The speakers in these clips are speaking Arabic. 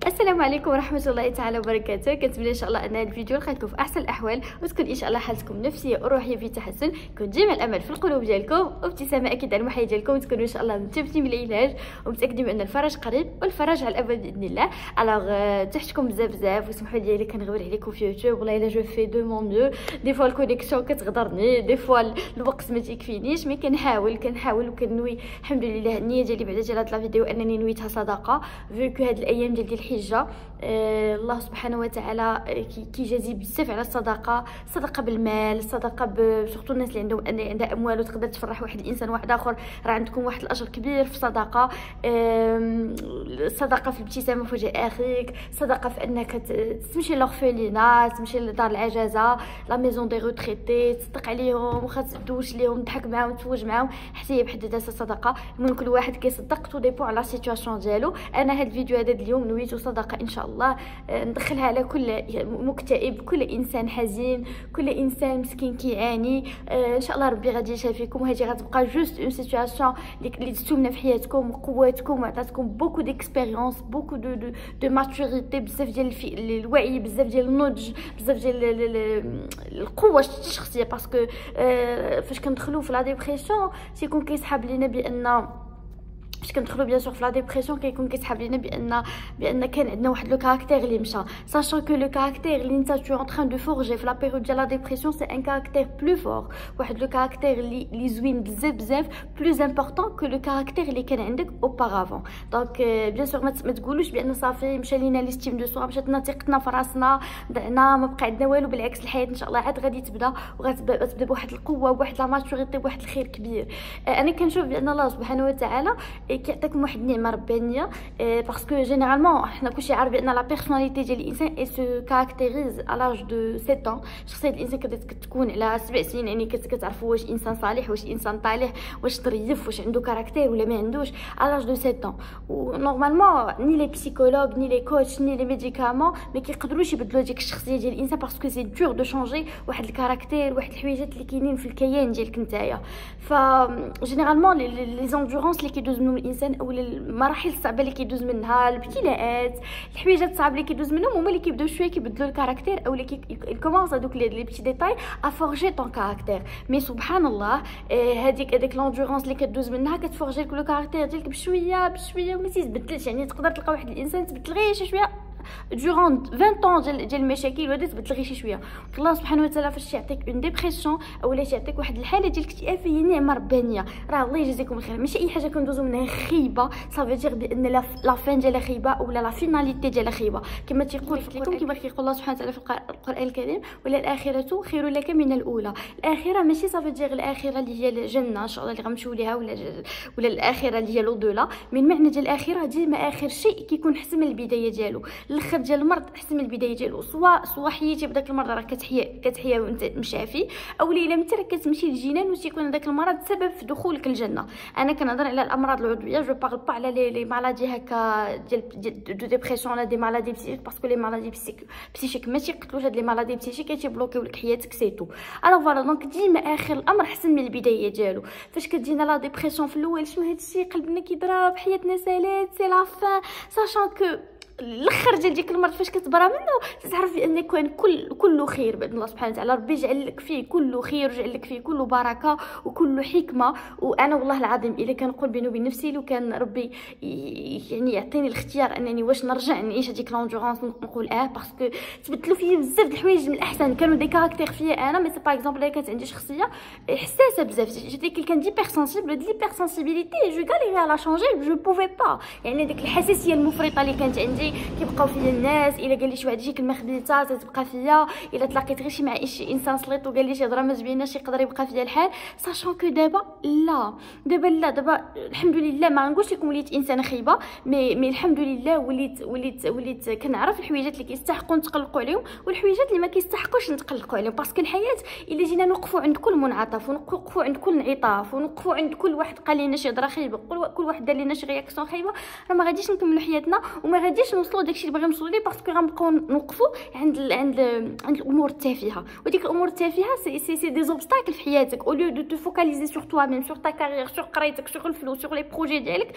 السلام عليكم ورحمه الله تعالى وبركاته. كنتمنى ان شاء الله ان هذا الفيديو لقيتكم في احسن الاحوال وتكون ان شاء الله حالتكم النفسيه وروحيه في تحسن. كون ديما الامل في القلوب ديالكم وابتسامه اكيد على المحيط ديالكم وتكونوا ان شاء الله متفقين بالعلاج ومتاكدين بان الفرج قريب والفرج على الابد باذن الله. الوغ تحتكم بزاف وسمحوا لي كنغبر عليكم في يوتيوب والله الا جو في دو مون ميو. دي فوا الكونيكسيون كتغدرني، دي فوا الوقت ما تيكفينيش، مي كنحاول وكنوي. الحمد لله النيه ديالي بعدا ديال هاد الفيديو انني نويتها صدقه فيكو هاد الايام ديال الحجه. الله سبحانه وتعالى كيجازي بزاف على الصدقه بالمال، الصدقه سورتو الناس اللي عندها اموال وتقدر تفرح واحد الانسان واحد اخر، راه عندكم واحد الاجر كبير في الصدقه. الصدقه في الابتسامه في وجه اخيك، صدقه في انك تمشي لورفيلينات، تمشي لدار العجزه، لا ميزون دي روتريتي، تصدق عليهم واخا تدوش ليهم، تضحك معاهم، تفوج معاهم، حتى هي بحد ذاتها صدقه. المهم كل واحد كيصدق تو ديبو على سيتوياسيون ديالو. انا هذا الفيديو هذا اليوم نويتو صدقه ان شاء الله ندخلها على كل مكتئب، كل انسان حزين، كل انسان مسكين كيعاني. ان شاء الله ربي غادي يشافيكم، وهذه غتبقى جوست اون سيتوياسيون اللي تستومنا في حياتكم وقواتكم وعطاتكم بوكو ديكسبيريونس، بوكو دو ماتوريتي، بزاف ديال الوعي، بزاف ديال النضج، بزاف ديال القوه الشخصيه. باسكو فاش كندخلوا في لا ديبرسيون تيكون كيسحب لينا بان فاش كندخلوا بيان سور في لا ديبرسيون كيكون كيسحب لينا بان كان عندنا واحد لو كاركتير اللي مشى، ساشون كو لو كاركتير اللي انت تو ان تران دو فورجي في لا بيريود ديال لا ديبرسيون سي ان كاركتير بلو فور، واحد لو كاركتير اللي زوين بزاف بلوز امبورطون كو لو كاركتير اللي كان عندك اوبارافون. دونك بيان سور ما تقولوش بان صافي مشى لينا ليستيم دو سوا، مشات لنا ثقتنا في راسنا، ضعنا، ما بقى عندنا والو. بالعكس الحياه ان شاء الله عاد غادي تبدا وغتبدا بواحد القوه، بواحد لا ماتوريتي، بواحد الخير كبير. انا كنشوف بان الله سبحانه وتعالى كيعطيكم واحد النعمه ربانيه، باسكو جينيرالمون حنا كلشي عارف بان لا بيرسوناليتي ديال الانسان اي سو كاركتيريز على لاج دو 7 ans. شخصيه الانسان كتكون على 7 سنين، يعني كتعرفوا واش انسان صالح، واش انسان طالح، واش طريف، واش عنده كاركتير ولا ما عندوش على لاج دو 7 ans. ونورمالمون ني لي بسيكولوج ني لي كوتش ني لي ميديكامون ما كيقدروش يبدلوا ديك الشخصيه ديال الانسان، باسكو سي دور دو شونجي واحد الكاركتير، واحد الحويجات اللي كاينين في الكيان ديالك نتايا. ف جينيرالمون لي زوندورونس اللي كيدوز منهم الانسان او المراحل الصعبه اللي كيدوز منها، الابتلاءات، الحويجات الصعبه اللي كيدوز منهم، هما اللي كيبداو شويه كيبدلوا الكاركتير او اللي كومونس هذوك لي بيتي ديتاي ا فورجي طون كاركتير. مي سبحان الله هذيك لوندورونس اللي كدوز منها كتفورجي لك لو كاركتير ديالك بشويه وما تيتبدلش. يعني تقدر تلقى واحد الانسان تبدل غير شي شويه durant 20 ans ديال المشاكل وهذا تبدل غير شي شويه. الله سبحانه وتعالى فاش يعطيك اون ديبرسيون اولا يعطيك واحد الحاله ديال الاكتئاب هي نعمه ربانيه. راه الله يجزيكم الخير، ماشي اي حاجه كندوزو منها خيبه صافي دير بان لا فين ديالها خيبه اولا لا فيناليتي ديالها خيبه. كما تيقول لكم، كما كيقول الله سبحانه وتعالى في القران الكريم: ولا الاخره خير لك من الاولى. الاخره ماشي صافي دير الاخره اللي هي الجنه ان شاء الله اللي غنمشيو ليها ولا الاخره اللي هي لودولا. من معنى ديال الاخره ديما اخر شيء كيكون حسن من البدايه ديالو. الاخر ديال المرض احسن من البدايه ديالو، سوا حياتي بداك المرض راه كتحيا وانت مشافي، او الا انت راه كتمشي للجنان وتيكون داك المرض سبب في دخولك الجنه. انا كنهضر على الامراض العضويه، جو بارل با على لي مالادي هكا ديال دو ديبرسيون ولا دي مالادي بسيك، باسكو لي مالادي بسيك ما تيقتلوش. هاد لي مالادي بسيك تيبلوكيو لك حياتك سيتو. الوغ فوالا دونك ديما اخر الامر احسن من البدايه ديالو. فاش كتجينا لا ديبرسيون في الاول شنو هادشي قلبنا كيضرب، حياتنا سالات، سي لا فان، ساشون كو الاخر ديك المرض فاش كتبرى منه تعرف بان كان كله خير باذن الله سبحانه وتعالى. ربي يجعل لك فيه كله خير ويجعل لك فيه كله بركه وكله حكمه. وانا والله العظيم الا كنقول بيني وبين نفسي لو كان ربي يعني يعطيني الاختيار انني واش نرجع نعيش هذيك لوندورونس نقول باسكو تبدلوا فيا بزاف د الحوايج من الاحسن. كانوا دي كاركتير فيا انا، مي سي باغ اكزومبل الا كانت عندي شخصيه حساسه بزاف، جيتي كان ديبر سنسيبل، ديبر سنسيبيليتي جو غاليري على شونجي، جو بوفي با. يعني ديك الحساسيه المفرطه اللي كانت عندي كيبقاو فيا الناس. الا قال لي شي واحد شي كلمه خبيثه تتبقى فيا، الا تلاقيت غير شي مع شي انسان سليط وقال لي شي هضره ما زويناش يقدر يبقى فيا الحال. ساشون كو دابا دابا الحمد لله ما غنقولش لكم وليت انسانه خايبه، مي الحمد لله وليت كنعرف الحويجات اللي كيستحقوا نتقلقوا عليهم والحويجات اللي ما كيستحقوش نتقلقوا عليهم. باسكو الحياه الا جينا نوقفوا عند كل منعطف ونوقفوا عند كل انعطاف ونوقفوا عند كل واحد قال لنا شي هضره خايبه، كل واحد دار لنا شي رياكسيون خايبه، راه ما غاديش نكملوا حياتنا وما غاديش نوصلوا داكشي اللي باغي نوصلوا ليه، باسكو غنبقاو نوقفوا عند الامور التافهه. وديك الامور التافهه سي دي زوبستاكل في حياتك. او ليو دو تو فوكاليزي سور توا ميم، سور تا كارير، سور قرايتك، سور الفلوس، سور لي بروجي ديالك،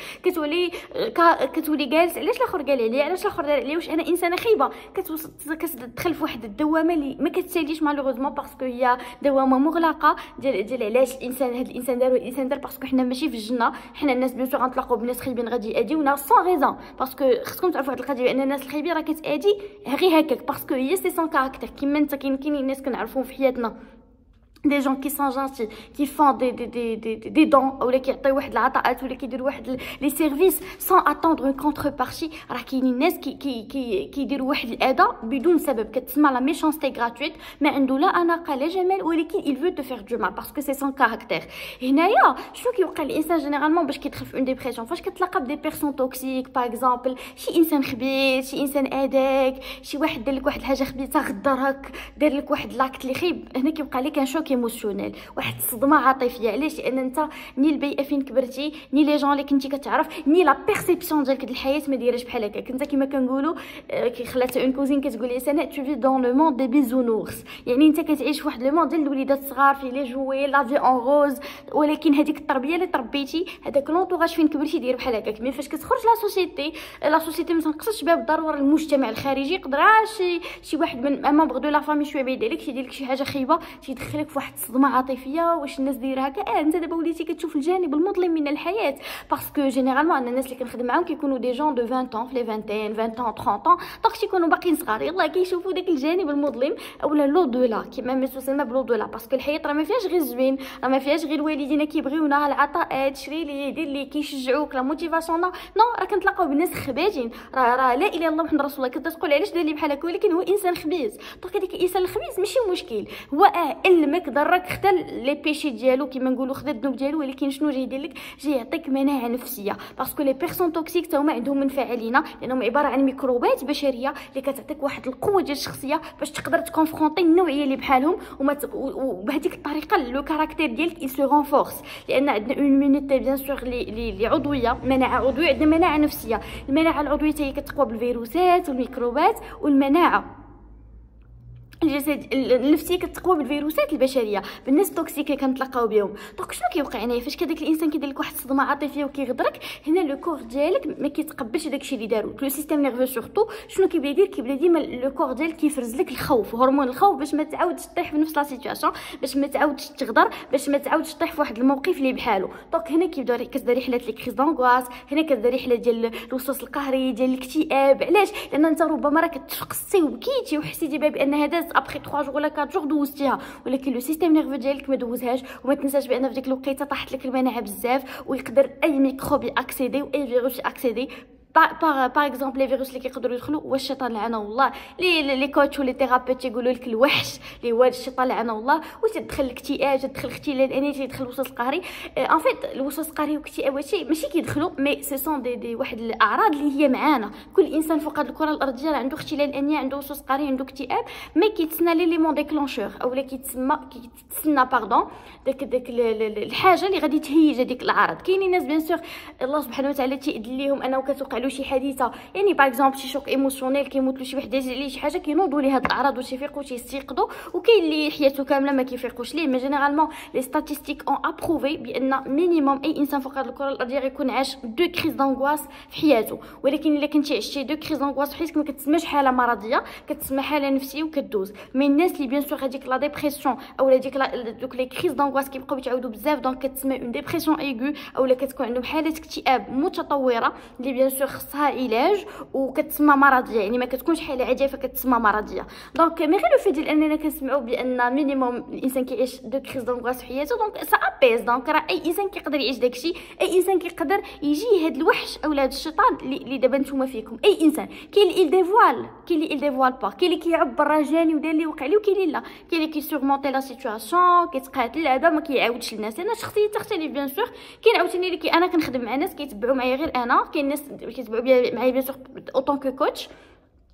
كتولي جالس علاش الاخر قال عليا، علاش الاخر دار عليا، واش انا انسانه خايبه. كتدخل في واحد الدوامه اللي ما كتساليش مالوغوزمون، باسكو هي دوامه مغلقه ديال علاش الانسان هذا الانسان دار والانسان دار. باسكو حنا ماشي في الجنه، حنا الناس بيان سور غنتلاقاو بناس خايبين غادي ياديونا سون ريزون. باسكو خصكم تعرفوا واحد القضيه، بان الناس الخايبين راه كتادي غير هكاك، باسكو هي سي سون كاركتير. كيما انت كاينين ناس كنعرفوهم في حياتنا des gens qui sont gentils, qui font des dons, ou qui يعطيو واحد العطاءات، ولا كيديروا واحد لي سيرفيس sans attendre une contrepartie. راه كاينين الناس كيديروا واحد الاذى بدون سبب، كتسمى لا ميشانستي غراتويت، ما عنده لا اناقه لا جمال، ولكن il veut te faire du mal parce que c'est son caractère. هنايا شنو كيوقع الانسان جينيرالمون باش كيدخل في اون ديبرسيون؟ فاش كتلاقى بدي بيرسون توكسيك باغ اكزومبل، شي انسان خبيث، شي انسان اذاك، شي واحد دار لك واحد الحاجه خبيثه، غدرك، دار لك واحد لاكت اللي خايب، هنا كيوقع لك ان شوك ايموشنيل، واحد الصدمه عاطفيه. علاش؟ لان انت ني البيئه فين كبرتي، ني لي جون اللي كنتي كتعرف، ني لا بيرسيبسيون ديالك د الحياه ما دايراش بحال هكاك. انت كما كنقولوا كي خلات اون كوزين كتقول لي سناء تو في دون لو موند دي بيزونورس، يعني انت كتعيش في واحد لو موند ديال الوليدات الصغار فيه لي جوي لا في اون روز، ولكن هذيك التربيه اللي تربيتي، هذاك لونطوغاج فين كبرتي داير بحال هكاك. مي فاش كتخرج لا سوسيتي ما تنقصش بها بالضروره المجتمع الخارجي، يقدر شي واحد من ممبر دو لا فامي شويه بعيد عليك يدير لك شي حاجه خايبه، تيدخلك في واحد الصدمه عاطفيه. واش الناس دايره هكا؟ انت دابا وليتي كتشوف الجانب المظلم من الحياه، باسكو جينيرالمون ان الناس اللي كنخدم معاهم كيكونوا دي جون دو 20 ans في لي 20 20 30 دونك تيكونوا باقيين صغار، يلاه كيشوفوا داك الجانب المظلم اولا لو دولا، كيما مسوسلنا بلو دولا، باسكو الحياه راه ما فيهاش غير زوين، راه ما فيهاش غير الوالدين كيبغيونا، العطاءات، شري لي، دير لي، كيشجعوك، لا موتيفاسيون. نو راه كنتلاقاو بناس خباجين، راه لا اله الا الله محمد رسول الله، كتقول علاش دار لي بحال هكا، ولكن هو انسان خبيث. دونك هذيك الانسان الخبيث ماشي مشكل، هو علمك ضرك، خدا لي بيشي ديالو كيما نقولوا، خدا الذنوب ديالو، ولكن شنو جاي يدير لك؟ جاي يعطيك مناعه نفسيه، باسكو لي بيرسون توكسيك تا هما عندهم منفعه لينا، لانهم عباره عن ميكروبات بشريه اللي كتعطيك واحد القوه ديال الشخصيه باش تقدر تكونفرونتي النوعيه اللي بحالهم، وبهذيك الطريقه لو كاركتير ديالك سو رونفورس. لان عندنا اون مينوتي بيان سور لي عضويه، مناعه عضويه، عندنا مناعه نفسيه. المناعه العضويه هي كتقوى بالفيروسات والميكروبات، والمناعه الجسد النفسيه كتقوى بالفيروسات البشريه، بالناس التوكسيك اللي كنتلاقاو بهم. دونك شنو كيوقع هنايا؟ فاش كداك الانسان كيدير لك واحد الصدمه عاطفيه وكيغدرك، هنا لو كور ديالك ما كيتقبلش داكشي اللي دارو لو سيستيم نيرفو. سورتو شنو كيبدا يدير؟ كيبدا ديما لو كور ديالك كيفرز لك الخوف، هرمون الخوف، باش ما تعاودش تطيح في نفس لا سيتوياسيون، باش ما تعاودش تغدر، باش ما تعاودش تطيح في واحد الموقف اللي بحالو. دونك هنا كيبدا كتبدا رحله لي كريز دونغواس، هنا كتبدا رحله ديال الوسواس القهري، ديال الاكتئاب. علاش؟ لان انت ربما راك تفقستي وبكيتي وحسيتي بان هذا ابخي 3 جوغ 4 جوغ دوزتيها، ولكن لو سيستيم نيرفو ديالك ما دوزهاش. وما تنساش بان في ديك الوقيته طاحت لك المناعه بزاف، ويقدر اي ميكروب اكسيدي واي فيروس اكسيدي. باغ اكزومبل لي فيروس اللي كيقدروا يدخلوا، هو الشيطان لعنه الله. لي كوتش ولي ثيرابيوت يقولوا لك الوحش اللي هو الشيطان لعنه الله، وتدخل الاكتئاب، تدخل اختلال الانيه، تدخل الوسواس القهري. ان فيت الوسواس القهري والاكتئاب هادشي ماشي كيدخلوا، مي سي سون دي واحد الاعراض اللي هي معانا. كل انسان فوق هذه الكره الارضيه عنده اختلال الانيه، عنده وسواس قهري، عنده اكتئاب، مي كيتسنى ليليمون ديكلونشور اولا كيتسنى باردون داك الحاجه اللي غادي تهيج هذيك الاعراض. كاينين ناس بيان سور الله سبحانه وتعالى تيأذن ليهم انه كتوقع له شي حادثه، يعني باغ اكزومبل شي شوك ايموشنيل، كيموت له شي واحد عليه شي حاجه، كينوضوا ليه هاد الاعراض وتيفيقوا تيستيقظوا. وكاين اللي حياته كامله ما كيفيقوش ليه. مي جينيرالمون لي ستاتيستيك اون ابروفي بان مينيموم اي انسان فوق هاد الكره الارضيه غيكون عاش 2 كريز دونغواس في حياته. ولكن الا كنتي عشتي 2 كريز دونغواس في حياتك ما كتسماش حاله مرضيه، كتسمى حاله نفسيه وكدوز. مي الناس اللي بيان سور هذيك لا ديبرسيون اولا دوك لي كريز دونغواس كيبقاو يتعاودوا بزاف، دونك كتسمى اون ديبرسيون ايغو، اولا كتكون عندهم حاله اكتئاب متطوره اللي بيان سور خصها علاج وكتسمى مرضيه، يعني ما كتكونش حاله عاديه فكتسمى مرضيه. دونك مي غير لو في ديال اننا كنسمعوا بان مينيموم الانسان كيعيش 2 كريز دونغواس في حياته، دونك سا ابيز. دونك راه اي انسان كيقدر يعيش داكشي، اي انسان كيقدر يجي هاد الوحش اولا هاد الشيطان اللي دابا نتوما فيكم. اي انسان كاين اللي ديفوال، كاين اللي ديفوال با، كاين اللي كيعبر راه جاني ودار اللي وقع ليه، وكاين اللي لا، كاين اللي كيسورمونتي لا سيتوياسيون، كيتقاتل هذا ما كيعاودش للناس. انا شخصيا تختلف بيان سور. كاين عاوتاني اللي انا كنخدم مع ناس كيتبعوا معايا غير انا، كاين ناس كيتبعوا معايا بيان سور اوطون كو كوتش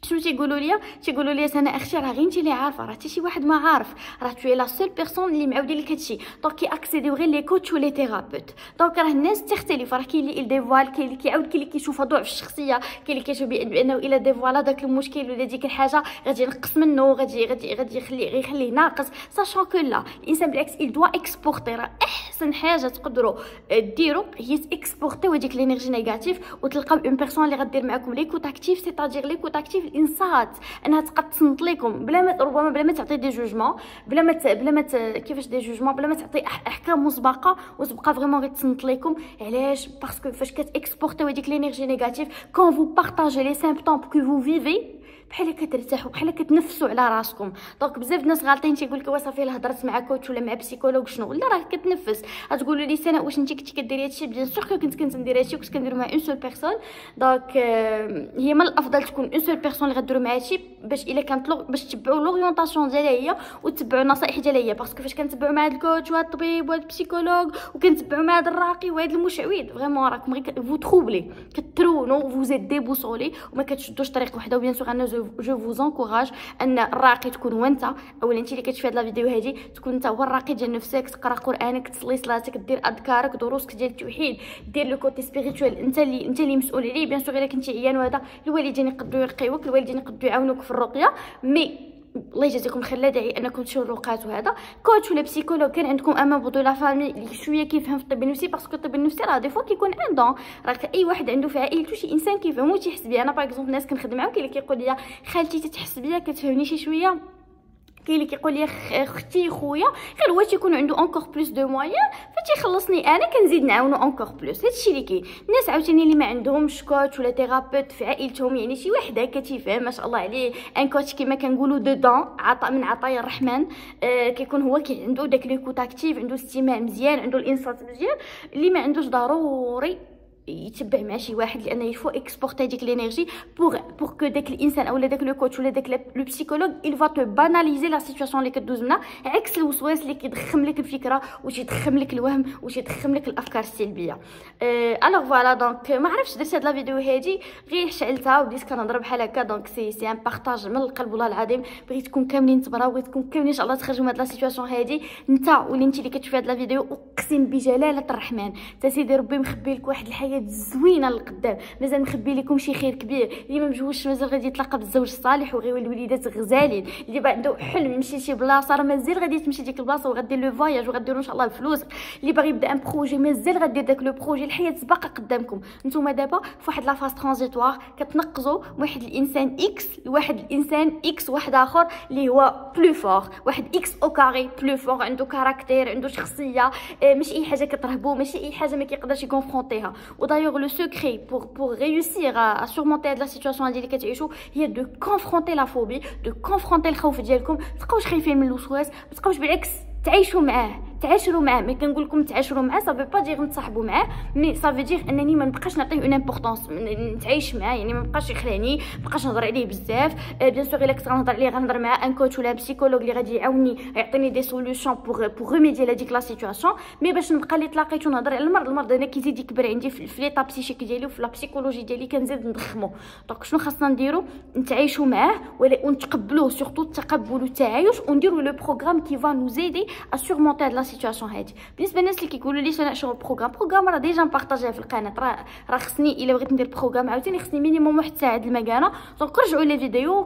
شنو تيقولوا لي انا اختي راه غير انت اللي عارفه، راه حتى شي واحد ما عارف، راه توي لا سول بيرسون اللي معاودين لك هادشي. دونك كي اكسيديو غير لي كوتش ولي ثيرابيوت. دونك راه الناس تختلف، راه كاين اللي ديفوال، كاين اللي كيعاود، كاين اللي كيشوفها ضعف الشخصيه، كاين اللي كيشوف بانه الا ديفوالا داك المشكل ولا ديك الحاجه غادي ينقص منه، غادي يخليه ناقص. ساشون كو لا الانسان بالعكس il doit exporter. راه احسن حاجه تقدروا ديروا هي تكسبورتيو هذيك الانرجي نيجاتيف وتلقاو اون بيرسون اللي غدير معكم ليكوت اكتيف. سيتادير ليكوت اكتيف الانصات، انها تبقى تصنت لكم ربما بلا ما تعطي دي جوجمون، بلا ما كيفاش دي جوجمون، بلا ما تعطي احكام مسبقه، وتبقى فريمون غير تصنت لكم. علاش؟ باسكو فاش كتكسبورتيو هذيك الانرجي نيجاتيف كون فو بارطاجي لي سيمبتوم كو فو فيفي، بحال كترتاحوا، بحال كتنفسوا على راسكم. دونك بزاف الناس غالطين تيقول لك واش صافي هضرت مع كوتش ولا مع بسيكولوج شنو، لا راه كتنفس. غتقولوا لي سناء واش انت كنتي كديري هادشي؟ بيان سور كنت ندير هادشي، وكنت كنديرو مع اون سول بيرسون. دونك هي من الافضل تكون اون سول بيرسون اللي غديروا معها هادشي، باش الا كانت باش تتبعوا لورينطاسيون ديالها هي وتتبعوا النصائح ديالها هي. باسكو فاش كنتبعوا مع هاد الكوتش وهاد الطبيب وهاد البسيكولوج وكنتبعوا مع هاد الراقي وهاد المشعوذ، فريمون راكم غير فو تروبلي، كترونو، فو زيد ديبوسولي، وما كتشدوش طريق وحده. وبيان سور انا جو فوز انكوراج ان الراقي تكون هو انت، اولا انت اللي كتشوفي هاد لا فيديو هادي تكون انت هو الراقي ديال نفسك، تقرا قرانك، تصلي صلاتك، دير اذكارك، دروسك ديال التوحيد، دير لو كوتي سبيريتوال انت اللي مسؤول عليه. بيان سور الا كنتي عيان وهذا الوالدين يقدروا يرقيوك، الوالدين يقدروا يعاونوك في الرقيه، مي الله يجازيكم خير لا داعي انكم تمشيو للرقات. وهذا كوتش ولا بسيكولوج كان عندكم ان ممبر دو لا فامي اللي شويه كيفهم في الطب النفسي، باسكو الطب النفسي راه دي فوا كيكون ان دون، راه اي واحد عنده في عائلته شي انسان كيفهم وتيحس بيه. انا باغ اكزومبل ناس كنخدم معاهم كاين اللي كيقول لي خالتي تتحس بيا كتفهمني شي شويه، كاين اللي كيقول لي اختي خويا، غير هو تيكون عنده انكور بلوس دو مويان فتيخلصني انا كنزيد نعاونو انكور بلوس. هادشي اللي كاين. الناس عاوتاني اللي ما عندهمش كوتش ولا ثيرابيوت في عائلتهم، يعني شي واحد هكا تيفهم ما شاء الله عليه ان كوتش كما كنقولوا دودون عطاء من عطايا الرحمن، كيكون هو عنده داك ليكوت اكتيف، عنده استماع مزيان، عنده الانصات مزيان. اللي ما عندوش ضروري يتبع مع شي واحد، لان يفو اكسبورتي ديك لينيرجي بور كو داك الانسان اولا داك لو كوتش ولا داك لو بسيكولوج il va te banaliser la situation اللي كدوز منها، عكس الوسواس اللي كيضخم لك الفكره وتيضخم لك الوهم وتيضخم لك الافكار السلبيه. الوغ فوالا دونك ما عرفتش درت هاد لا فيديو هادي غير شعلتها وبديت كنهضر بحال هكا. دونك سي ان بارطاج من القلب والله العظيم، بغيتكم كاملين تبراو، بغيتكم كاملين ان شاء الله تخرجوا من هاد لا سيتوياسيون هادي. انت ولا انت اللي كتشوفي هاد لا فيديو اقسم بجلاله الرحمن تا سيدي ربي مخبي لك واحد الحياه زوينه للقدام، مازال مخبي لكم شي خير كبير. اللي ما مجوجش مازال غادي يتلاقى بالزوج الصالح وغيولي وليدات غزالين، اللي بقى عنده حلم يمشي لشي بلاصه راه مازال غادي تمشي ديك البلاصه وغادير لو فواياج وغاديروا ان شاء الله الفلوس. اللي باغي يبدا ان بروجي مازال غادير داك لو بروجي، الحياه باقا قدامكم. نتوما دابا فواحد لا فاز ترانزيتوار كتنقزوا واحد الانسان اكس لواحد الانسان اكس واحد اخر اللي هو بلو فور، واحد اكس او كاري بلو فور، عنده كاركتير، عنده شخصيه، ماشي اي حاجه كترهبو، ماشي اي حاجه ما كيقدرش يكونفرونتيها. ودايوغ لو سكري pour réussir à surmonter la situation اللي كتعيشوا هي دو كونفرونتي لا فوبي، دو كونفرونتي الخوف ديالكم. ما تبقاوش خايفين من الوسواس، ما تبقاوش بالعكس تعيشوا معاه، تعاشروا معاه. ملي كنقول لكم تعاشروا معاه صافي با دير نتصاحبوا معاه، مي صافي دير انني ما نبقاش نعطيه اون امبورطونس، نتعايش معاه، يعني ما بقاش يخلعني، ما بقاش نهضر عليه بزاف. بيان سور الا كنت غنهضر عليه غنهضر مع ان كوتش ولا بسيكولوج اللي غادي يعاوني يعطيني دي سوليوشن بوغ ريميدي لهاديك لا سيتوياسيون. مي باش نبقى اللي تلاقيت ونهضر على المرض انا كيزيد يكبر عندي في ليطا بسيشيك ديالي وفي لا بسيكولوجي ديالي كنزيد نضخمو. دونك شنو خاصنا نديرو؟ نتعايشوا معاه ونتقبلوه، سورتو التقبل والتعايش، ونديرو لو بروغرام كي فا نو زيدي ا سورمونتي هاد لا سيتوياسيون هادي. بالنسبه للناس اللي كيقولوا لي انا شنو البروغرام راه ديجا مبارطاجيه في القناه، راه خصني الا بغيت ندير بروغرام عاوتاني خصني مينيموم واحد ساعه د المكانه. دونك رجعوا لي فيديو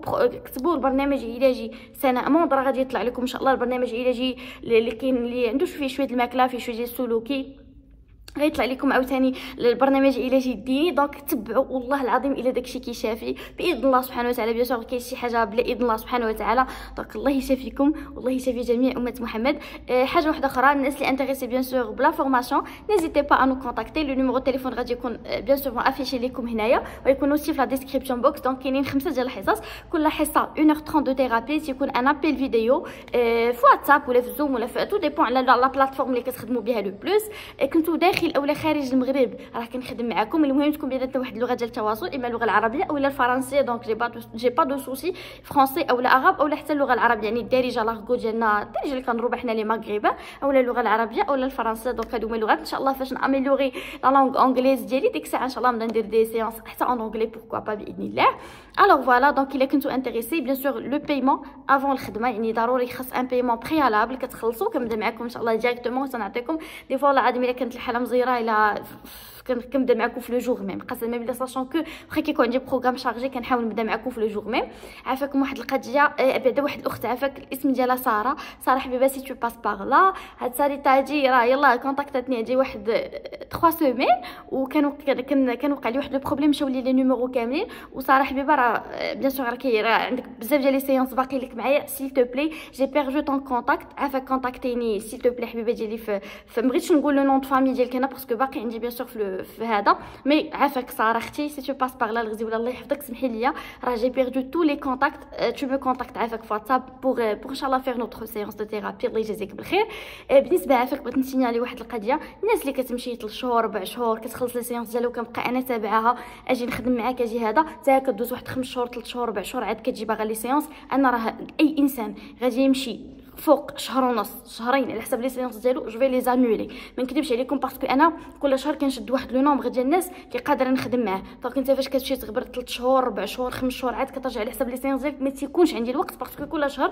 كتبوا البرنامج العلاجي سناء موند، راه غادي يطلع لكم ان شاء الله البرنامج العلاجي اللي كاين اللي عنده فيه شويه الماكله، فيه شويه ديال السلوكي، غيطلع لكم عاوتاني البرنامج العلاجي الديني. دونك تبعوا والله العظيم الا داكشي كيشافي باذن الله سبحانه وتعالى. بيان سور كاين شي حاجه بلا اذن الله سبحانه وتعالى. دونك الله يشافيكم والله يشافي جميع امه محمد. حاجه واحده اخرى، الناس اللي انتريسي بيان سور بلا فورماسيون نيزيتي با انو كونتاكتي. لو نيميرو تليفون غادي يكون بيان سور افيشي لكم هنايا ويكون اوسي في لا ديسكريبسيون بوكس. دونك كاينين 5 ديال الحصص، كل حصه 1h30 دو ثيرابي، تيكون ان ابيل فيديو في واتساب ولا في زوم ولا في تو ديبون على لا بلاتفورم اللي كتخدموا بها لو بلوس. كنتو داخل الاولى خارج المغرب راه كنخدم معكم. المهم تكون بيناتنا واحد اللغه ديال التواصل، اما اللغه العربيه او الفرنسيه. دونك جي با دو سوسي فرونسي او عرب او حتى اللغه العربيه، يعني الدارجه لارغو ديالنا الدارجه اللي كنهضروا حنا لي مغربه، او اللغه العربيه او الفرنسيه. دونك هادو هما اللغات. ان شاء الله فاش ناميليوري لا لونغ انجليز ديالي ديك الساعه ان شاء الله نبدا ندير دي سيونس حتى ان انجلي بوركوا با باذن الله. الوغ فوالا دونك الا كنتو انتريسي بيان سور لو بايمون افون الخدمه، يعني ضروري خاص ان بايمون بريالابل كتخلصوا. كنبدا معكم ان شاء الله ديريكتومون تنعطيكم دي فوا العظيم الا كانت الحاله مزيره الا كنبدا معكم في لو جور ميم قسما بالله ساشون كو واخا كيكون عندي بروغرام شارجي كنحاول نبدا معكم في لو جور ميم. عافاكم واحد القضيه بعدا واحد الاخت عافاك الاسم ديالها ساره حبيبه سي تو باس باغ لا هاد ساري تاجي راه يلاه كونتاكتاتني عندي واحد 3 سيمين وكانوا كان وقع لي واحد لو بروبليم مشاو لي نيميرو كاملين. وصراحه حبيبه راه بيان سور راه عندك بزاف ديال لي سيونس باقي لك معايا سيل تو بلي جي بيرجو طون كونتاكت. عافاك كونتاكتيني سيل تو بلي حبيبه ديالي في ما بغيتش نقول لو نون دو فامي ديالك انا باسكو باقي عندي بيان سور في هذا مي عافاك ساره اختي سي تو باس باغ لا الغزي ولا الله يحفظك سمحي لي راه جي بيردو تو لي كونتاكت تو مو كونتاكت عافاك في واتساب بوغ ان شاء الله فيغ نوتر سيونس دو ثيرابي الله يجازيك بالخير. بالنسبه عافاك بغيت نسينالي واحد القضيه. الناس اللي كتمشي 3 شهور 4 شهور كتخلص لي سيونس ديالها وكنبقى انا تابعها اجي نخدم معاك اجي هذا حتى كدوز واحد 5 شهور 3 شهور 4 شهور عاد كتجي باغا لي سيونس. انا راه اي انسان غادي يمشي فوق شهر ونص شهرين على حسب لي سيونس ديالو جو في لي زانولي. ما نكذبش عليكم باسكو انا كل شهر كنشد واحد لو نومبر ديال الناس اللي قادره نخدم معاه. دونك انت فاش كتمشي تغبر 3 شهور 4 شهور 5 شهور عاد كترجع على حسب لي سيونس ديالك ما تيكونش عندي الوقت باسكو كل شهر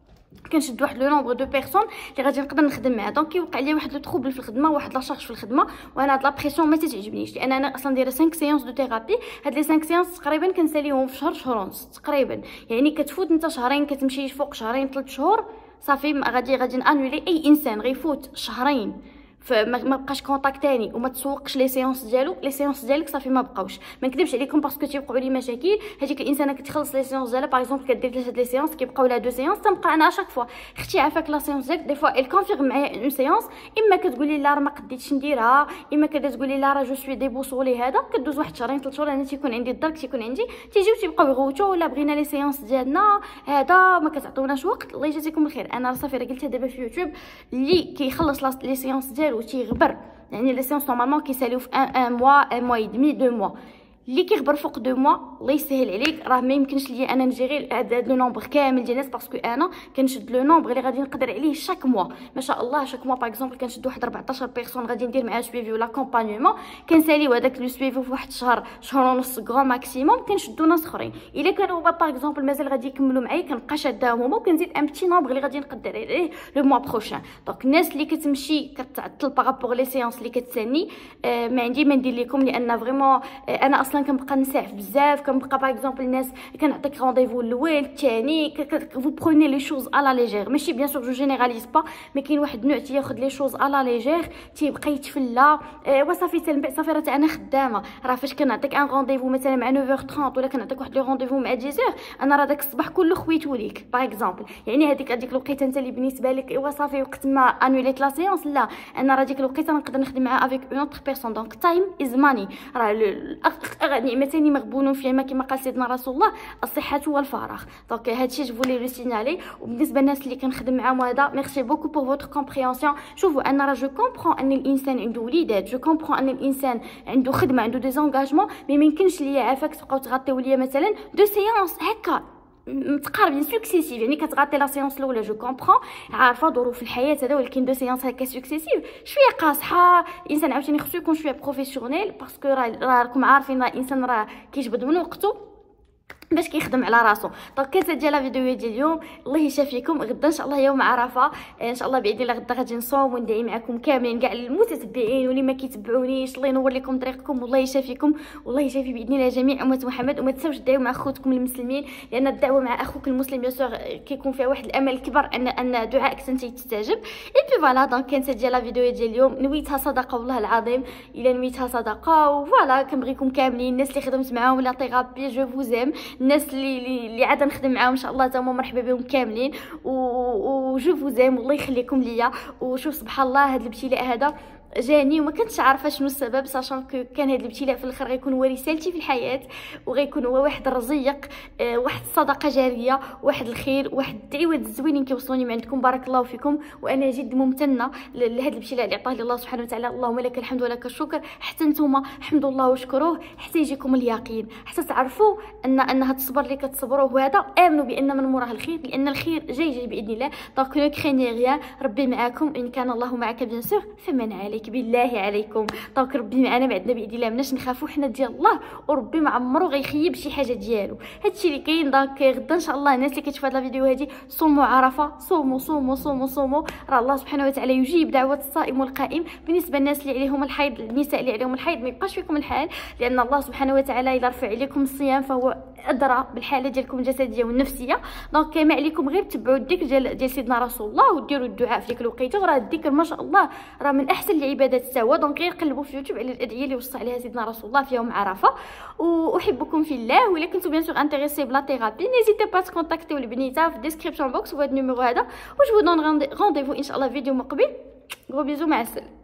كنشد واحد لو نومبر دو بيرسون اللي غادي نقدر نخدم معاه. دونك كيوقع لي واحد لو تروبل في الخدمه واحد لا شارج في الخدمه وانا هاد لا بريسيون ما تتعجبنيش لان انا اصلا دايره 5 سيونس دو ثيرابي. هاد لي 5 سيونس تقريبا كنساليهم في شهر ونص تقريبا، يعني كتفوت انت شهرين كتمشي فوق شهرين 3 شهور صافي غادي نانولي. اي انسان غيفوت شهرين فما بقاش كونتاكتاني وما تسوقش لي سيونس ديالو لي سيونس ديالك صافي ما بقاوش. ما نكذبش عليكم باسكو تيوقعوا لي مشاكل. هذيك الانسانه كتخلص لي سيونس ديالها باغ اكزومبل كدير 3 لي سيونس كيبقاو لها 2 سيونس تنبقى انا اشاك فوا اختي عافاك لا سيونس ديالك دي فوا الكونفيرم معايا اون سيونس اما كتقولي لا راه ما قديتش نديرها اما كتقولي لا راه جو سوي ديبوسولي هذا كدوز واحد شهرين 3 شهور انا تيكون عندي الدرك تيكون عندي تيجيو تيبقاو يغوتوا ولا بغينا لي سيونس ديالنا هذا ما كتعطوناش وقت. الله يجازيكم الخير. انا صافي راه قلتها دابا في يوتيوب اللي كيخلص لي سيونس ديالو تيغبر يعني لي سيونس نورمالمون كيساليو في ان موا ان موا اي دمي 2 موا اللي كيخبر فوق 2 موا الله يسهل عليك راه ما يمكنش ليا انا نجيري هاد لو نومبر كامل ديال الناس باسكو انا كنشد لو نومبر اللي غادي نقدر عليه شاك موا ما شاء الله. شاك موا باغ اكزومبل كنشد واحد 14 بيرسون غادي ندير معاه سويفي ولا كومبانيومون كنساليو هذاك لو سويفي في واحد شهر ونص غران ماكسيموم كنشدو ناس اخرين. الا كانوا باغ اكزومبل مازال غادي يكملوا معايا كنبقى شاداهم هما وكنزيد ان بتي نومبر اللي غادي نقدر عليه لو موا بروشان. دونك الناس اللي كتمشي كتعطل بارابور لي سيونس اللي كتسالني ما عندي ما ندير لكم لان فريمون انا اصلا كنبقى نساعف بزاف. كنبقى باغ اكزومبل الناس كنعطيك رونديفو الاول الثاني فو بروني لي شوز على ليجير ماشي بيان سور جو جينيراليز با مي كاين واحد النوع تياخذ لي شوز على ليجير تيبقى يتفلى وصافي تنبع صافي راه انا خدامه. راه فاش كنعطيك ان رونديفو مثلا مع 9h30 ولا كنعطيك واحد لو رونديفو مع 10h انا راه داك الصباح كله خويتو ليك باغ اكزومبل يعني هذيك الوقيته انت اللي بالنسبه لك ايوا صافي وقت ما انوليت لا سيونس لا انا راه ديك الوقيته نقدر نخدم معها افيك اون اوتر بيرسون. دونك تايم از ماني راه نعمتين مغبون فيهما كما قال سيدنا رسول الله الصحه والفراغ. دونك هادشي جو فولي لو سينالي. وبالنسبه للناس اللي كنخدم معاهم هذا ميرسي بوكو بور فوتر كومبريهنسيون. شوفوا انا راه جو كومبرون ان الانسان عنده وليدات جو كومبرون ان الانسان عنده خدمه عنده دي زونغاجمون مي ميمكنش ليا عافاك تبقاو تغطيو ليا مثلا 2 سيونس هكا متقاربين سوكسيسيف يعني كتغطي لا سيونس الاولى جو كومبرون عارفه ظروف الحياه هذا ولكن 2 سيونس هكا سوكسيسيف شويه قاصحه. الانسان عاوتاني خصو يكون شويه بروفيسيونيل باسكو راكم عارفين الانسان راه كيجبد من وقته باش كيخدم على راسو. دونك كانت ديال لا فيديو ديال اليوم الله يشافيكم. غدا ان شاء الله يوم عرفه ان شاء الله باذن الله غدا غادي نصوم وندعي معكم كاملين كاع المتتبعين واللي ما كيتبعونيش الله ينور لكم طريقكم والله يشافيكم والله يشافي باذن الله جميع امه محمد. وما تنساوش تدعيو مع خوتكم المسلمين لان الدعوه مع اخوك المسلم بيسور كيكون فيها واحد الامل الكبر ان دعائك تستجب. اي بي فوالا دونك كانت ديال لا فيديو ديال اليوم نويتها صدقه والله العظيم الا نويتها صدقه. وفوالا كنبغيكم كاملين الناس اللي خدمت معاهم لا ثيرابي جو فوزيم الناس اللي عاد نخدم معاهم ان شاء الله تا هما مرحبا بهم كاملين و جو فوزيم والله يخليكم ليا. وشوف سبحان الله هذا الابتلاء هذا جاني وما كنتش عارفه شنو السبب، ساشون كان هذا الابتلاء في الاخر غيكون هو رسالتي في الحياه، وغيكون هو واحد الرزيق، واحد الصدقه جاريه، واحد الخير، واحد التعويض الزوينين كيوصلوني من عندكم. بارك الله فيكم، وانا جد ممتنه لهذا الابتلاء اللي عطاه لي الله سبحانه وتعالى. اللهم لك الحمد ولك الشكر. حتى نتوما حمدوا الله واشكروه حتى يجيكم اليقين، حتى تعرفوا انها تصبر اللي كتصبروه، وهذا امنوا بان من موراه الخير، لان الخير جاي باذن الله. دونك نو كريني ريان، ربي معاكم، ان كان الله معك بيان سور فمن عليك، بالله عليكم. دونك ربي معنا، ما عندنا باذن الله مناش نخافوا، حنا ديال الله، وربي ما عمرو غيخيب شي حاجه ديالو. هادشي اللي كاين. دونك غدا ان شاء الله الناس اللي كتشوف هذا الفيديو هادي صوموا عرفه، صوموا صوموا صوموا صوموا، راه الله سبحانه وتعالى يجيب دعوه الصائم والقائم. بالنسبه للناس اللي عليهم الحيض، النساء اللي عليهم الحيض ما يبقاش فيكم الحال، لان الله سبحانه وتعالى الا رفع عليكم الصيام فهو ادرى بالحاله ديالكم الجسديه والنفسيه. دونك ما عليكم غير تبعوا الذكر ديال سيدنا رسول الله، وديروا الدعاء في ديك الوقيته، وراه الذكر ما شاء الله راه من احسن العبادات توا. دونك غير قلبوا في يوتيوب على الادعيه اللي وصى عليها سيدنا رسول الله في يوم عرفه. واحبكم في الله، ولا كنتو بيان سور انتريسي بلا ثيرابي نيزيتي با تكونتاكتيو البنيته في الديسكريبشن بوكس، وهذا النيميرو هذا، وجو دون رونديفو ان شاء الله فيديو مقبل. غرو بيزو، مع السلامه.